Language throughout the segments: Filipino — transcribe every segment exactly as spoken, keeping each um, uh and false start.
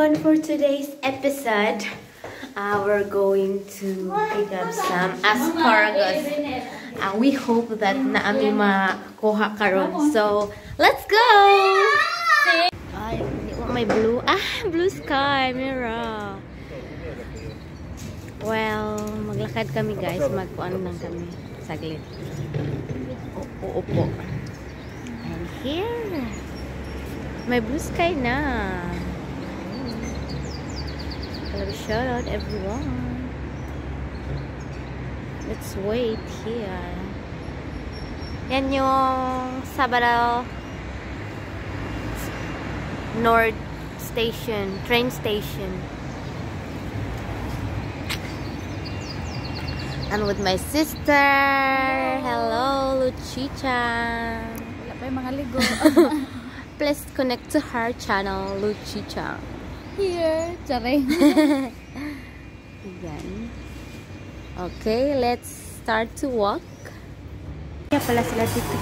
everyone, for today's episode, uh, we're going to pick up some asparagus. Uh, we hope that naami makuha karon. So, let's go! Ay, may blue. Ah, blue sky, Mira. Well, maglakad kami guys. Magkuan lang kami. Saglit. Opo, opo. And here, may blue sky na. Hello, shout out everyone. Let's wait here. Yan yung Sabado North Station, train station. And with my sister. Hello, luchie chang. Wala pa yung mga ligo. Please connect to her channel, luchie chang. Here, charing. Yan. Okay, let's start to walk. Kaya pala sila dito.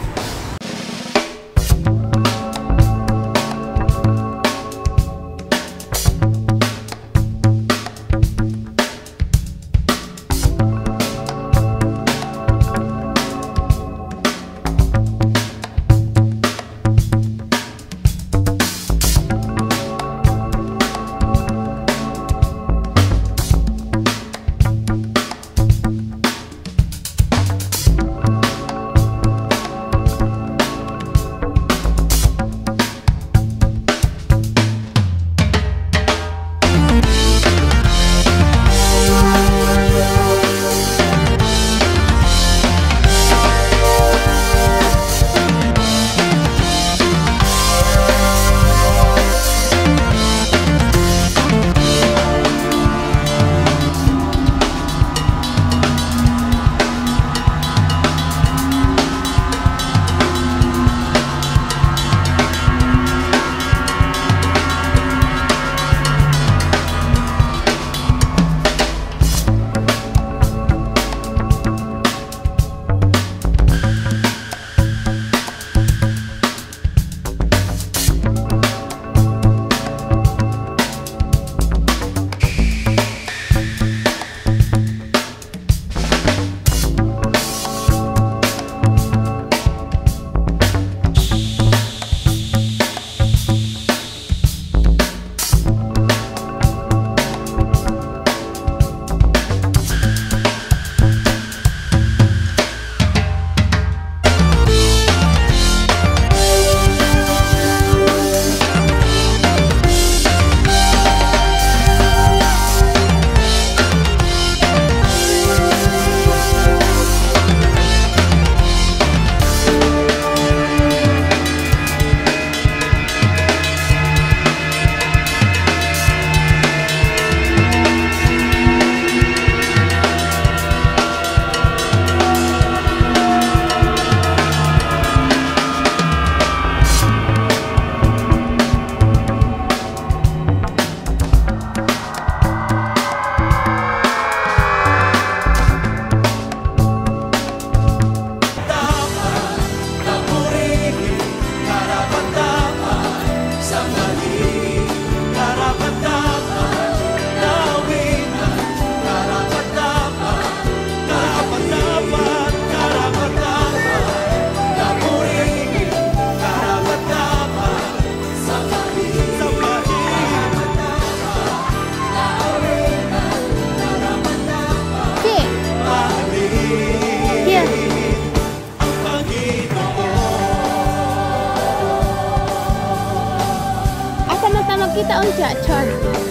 Kita on char.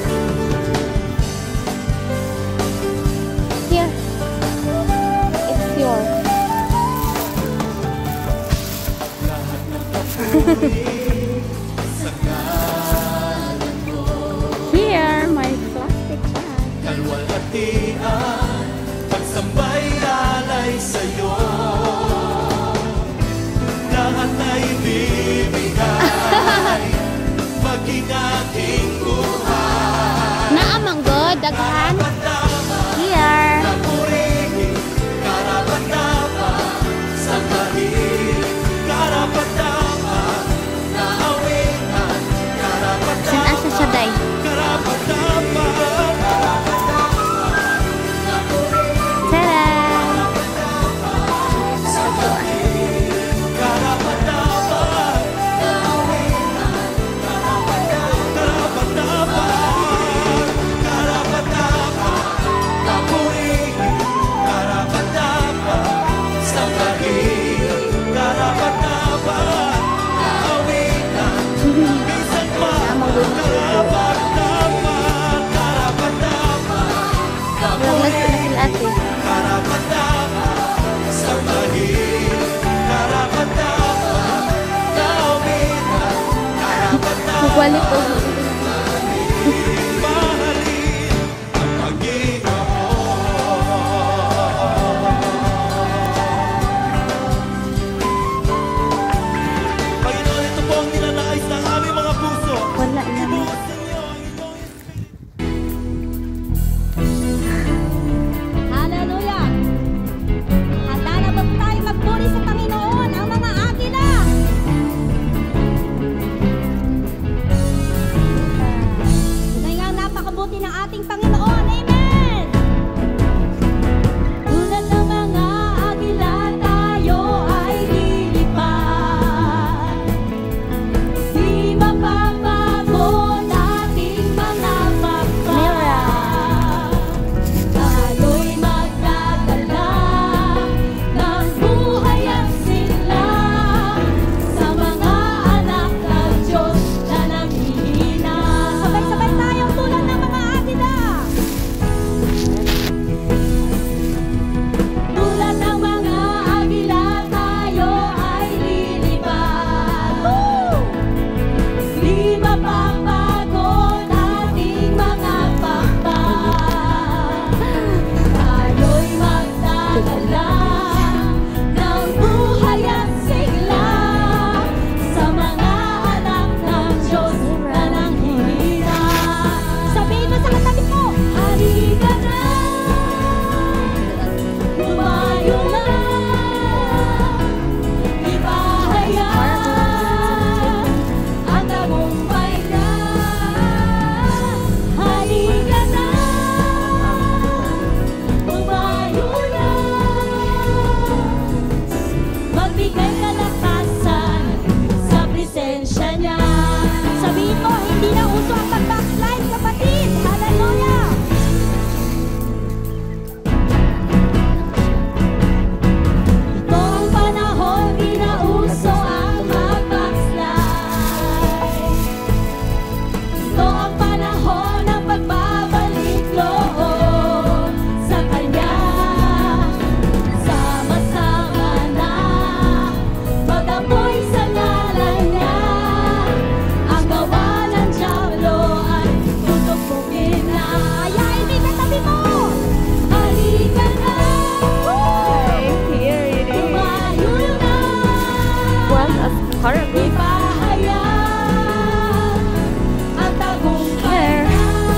Here. It's yours. Here, my plastic bag. Kalwalhatian, pagsambay alay sa'yo. Lahat ay bibigay. Maging aking buhay. Naamang god, daghan. Here. Karapat-dapat sa kahit. Karapat-dapat na mag-backslide, kapatid. Hallelujah! Ito ang panahon, di na uso ang mag-backslide. Ito ang panahon ng pagbabalik loob sa Kanya. Sama-sama na mag-apoy sa ngalan Niya. Ang gawa ng dyablo ay tutupukin na. Kaya hindi katabi mo! Halika na! Here it is. Tumayo na! Well, asparagus. Ipahayag ang tagumpay na.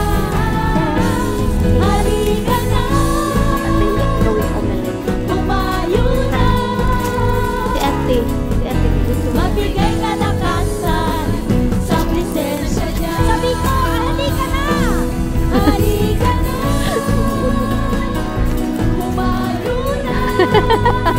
Halika na! I think it's going omelette. Tumayo na! Si ate. Si ate. Gusto mo. Magbigay ka ng kasan sa presensya niya. Sabi ko, halika na! Halika na! Tumayo na!